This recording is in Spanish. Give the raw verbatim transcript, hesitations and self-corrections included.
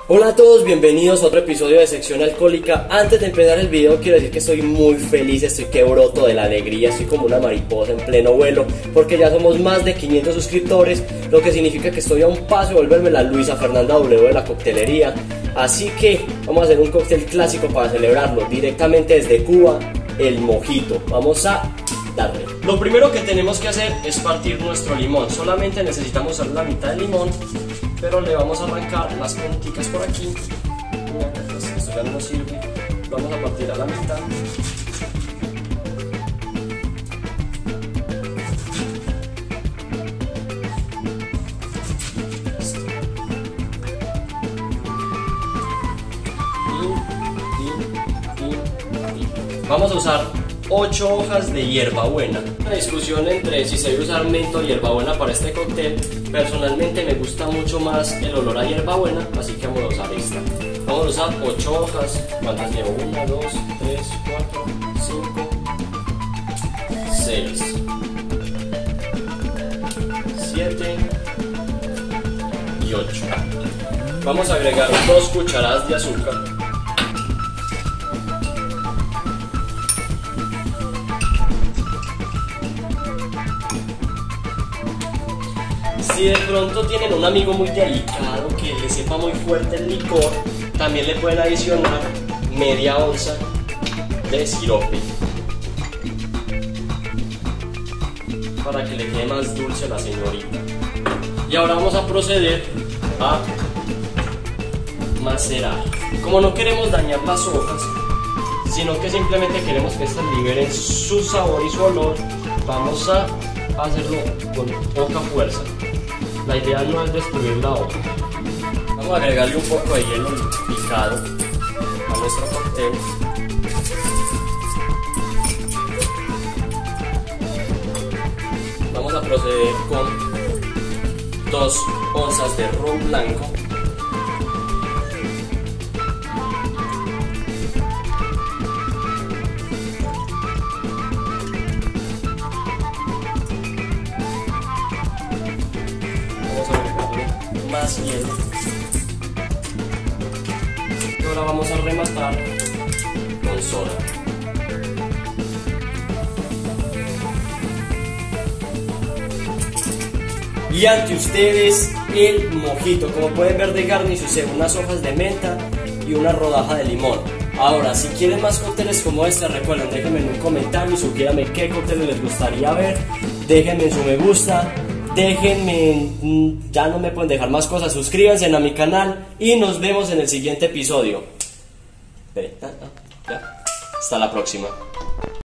Hola a todos, bienvenidos a otro episodio de Sección Alcohólica. Antes de empezar el video quiero decir que estoy muy feliz, estoy que broto de la alegría, estoy como una mariposa en pleno vuelo, porque ya somos más de quinientos suscriptores, lo que significa que estoy a un paso de volverme la Luisa Fernanda W de la coctelería. Así que vamos a hacer un cóctel clásico para celebrarlo, directamente desde Cuba, el mojito. Vamos a darle. Lo primero que tenemos que hacer es partir nuestro limón. Solamente necesitamos usar la mitad del limón, pero le vamos a arrancar las punticas por aquí. Pues esto ya no nos sirve. Lo vamos a partir a la mitad. Y, y, y, y. Vamos a usar ocho hojas de hierbabuena. Una discusión entre si se debe usar menta o hierbabuena para este cóctel. Personalmente me gusta mucho más el olor a hierbabuena, así que vamos a usar esta. Vamos a usar ocho hojas. ¿Cuántas llevo? una, dos, tres, cuatro, cinco, seis, siete y ocho. Vamos a agregar dos cucharadas de azúcar. Si de pronto tienen un amigo muy delicado que le sepa muy fuerte el licor, también le pueden adicionar media onza de sirope para que le quede más dulce a la señorita. Y ahora vamos a proceder a macerar. Como no queremos dañar las hojas, sino que simplemente queremos que estas liberen su sabor y su olor, vamos a hacerlo con poca fuerza. La idea no es destruir la hoja. Vamos a agregarle un poco de hielo picado a nuestro cóctel. Vamos a proceder con dos onzas de ron blanco. Más hielo. Y ahora vamos a rematar con soda. Y ante ustedes el mojito. Como pueden ver, de garnish usé unas hojas de menta y una rodaja de limón. Ahora, si quieren más cócteles como este, recuerden, déjenme en un comentario y sugiéranme qué cócteles les gustaría ver. Déjenme en su me gusta. Déjenme, ya no me pueden dejar más cosas, suscríbanse a mi canal y nos vemos en el siguiente episodio. Hasta la próxima.